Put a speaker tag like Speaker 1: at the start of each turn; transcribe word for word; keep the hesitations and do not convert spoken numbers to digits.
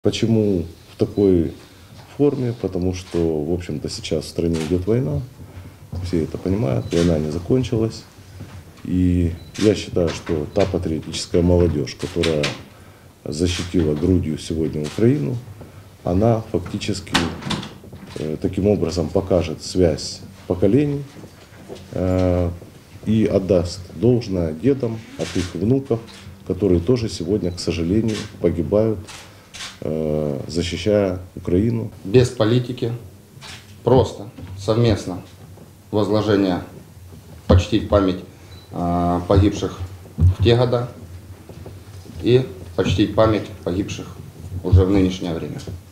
Speaker 1: Почему в такой форме? Потому что, в общем-то, сейчас в стране идет война, все это понимают, война не закончилась. И я считаю, что та патриотическая молодежь, которая защитила грудью сегодня Украину, она фактически э, таким образом покажет связь поколений э, и отдаст должное дедам от их внуков, которые тоже сегодня, к сожалению, погибают, э, защищая Украину.
Speaker 2: Без политики, просто совместно возложение, почтить память э, погибших в те годы и почтить память погибших уже в нынешнее время.